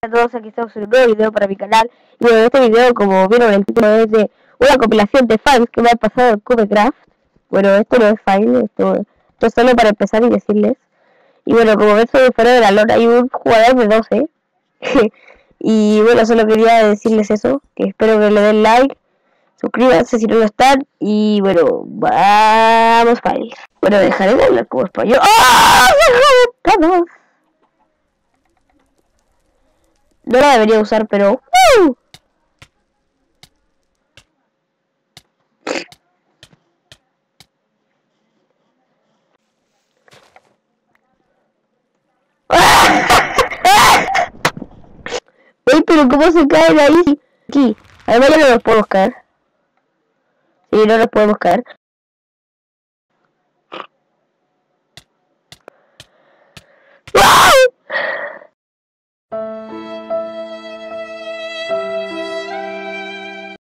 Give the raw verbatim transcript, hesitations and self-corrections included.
A todos, aquí estamos en un nuevo video para mi canal. Y bueno, este video, como vieron el título, es de una compilación de files que me han pasado en Cubecraft. Bueno, esto no es file, esto, esto es solo para empezar y decirles. Y bueno, como ven, soy fuera de la lona, hay un jugador de doce. Y bueno, solo quería decirles eso, que espero que le den like, suscríbanse si no lo están. Y bueno, vamos files. Bueno, dejaré de hablar como español. ¡Ah! ¡Vamos! No la debería usar, pero... ¡Uh! Ey, pero ¿cómo se caen ahí? Aquí. Además ya no los podemos caer. Sí, no los podemos caer.